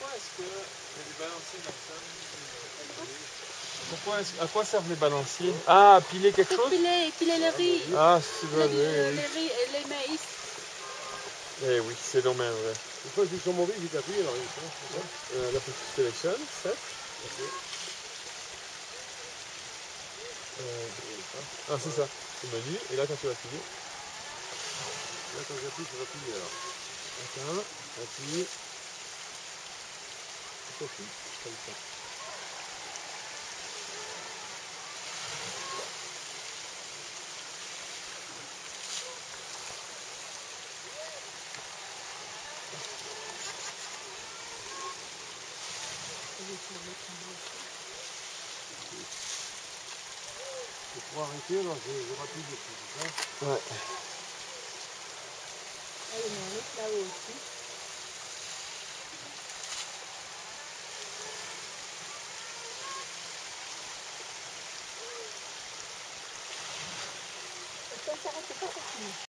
est-ce que les balanciers Pourquoi à quoi servent les balanciers? Ah, à piler quelque chose? Piler le riz. Ah, c'est vrai. Le riz et les maïs. Eh oui, c'est dommage, vrai. Une fois qu'ils sont mauvais, vite appuyer alors c'est ça. Là, faut que tu sélectionnes, 7. Ok. Ah, c'est ça. C'est menu, et là, quand tu vas appuyer. Là, quand j'appuie, ça va plier alors. Attends, appuie. C'est ok, comme ça. Et pour arrêter, alors je rappuie dessus, c'est ça? Ouais. Elle est là-haut aussi. Ça s'arrête pas, ça finit.